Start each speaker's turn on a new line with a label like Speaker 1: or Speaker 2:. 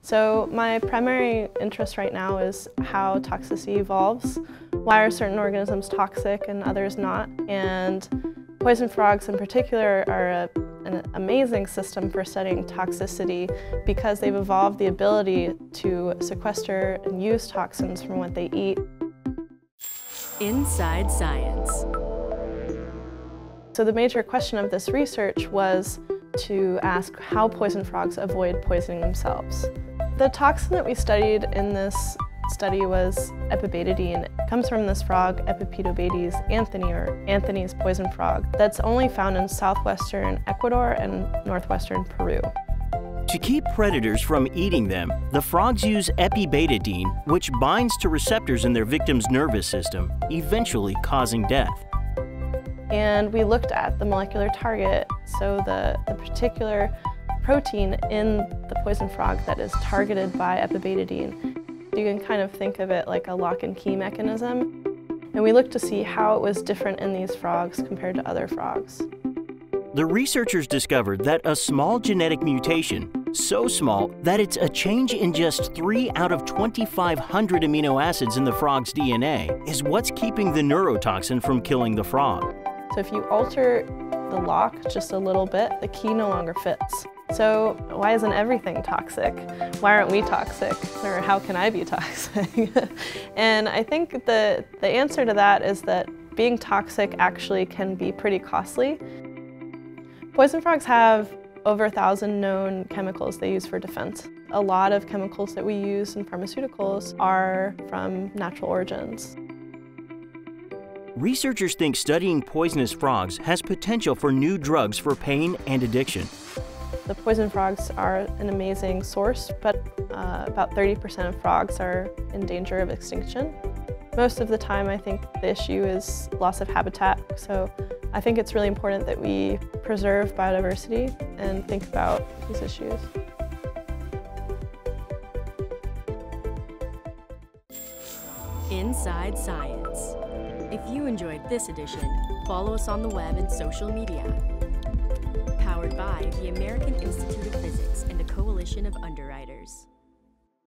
Speaker 1: So my primary interest right now is how toxicity evolves. Why are certain organisms toxic and others not? And poison frogs in particular are an amazing system for studying toxicity because they've evolved the ability to sequester and use toxins from what they eat.
Speaker 2: Inside Science.
Speaker 1: So the major question of this research was to ask how poison frogs avoid poisoning themselves. The toxin that we studied in this study was Epibatidine. It comes from this frog, Epibatidine anthony, or Anthony's poison frog, that's only found in southwestern Ecuador and northwestern Peru.
Speaker 3: To keep predators from eating them, the frogs use Epibatidine, which binds to receptors in their victim's nervous system, eventually causing death.
Speaker 1: And we looked at the molecular target, so the particular protein in the poison frog that is targeted by Epibatidine. You can kind of think of it like a lock and key mechanism. And we looked to see how it was different in these frogs compared to other frogs.
Speaker 3: The researchers discovered that a small genetic mutation, so small that it's a change in just 3 out of 2,500 amino acids in the frog's DNA, is what's keeping the neurotoxin from killing the frog.
Speaker 1: So if you alter the lock just a little bit, the key no longer fits. So why isn't everything toxic? Why aren't we toxic? Or how can I be toxic? And I think the answer to that is that being toxic actually can be pretty costly. Poison frogs have over 1,000 known chemicals they use for defense. A lot of chemicals that we use in pharmaceuticals are from natural origins.
Speaker 3: Researchers think studying poisonous frogs has potential for new drugs for pain and addiction.
Speaker 1: The poison frogs are an amazing source, but about 30% of frogs are in danger of extinction. Most of the time, I think the issue is loss of habitat, so I think it's really important that we preserve biodiversity and think about these issues.
Speaker 2: Inside Science. If you enjoyed this edition, follow us on the web and social media. Powered by the American Institute of Physics and a coalition of underwriters.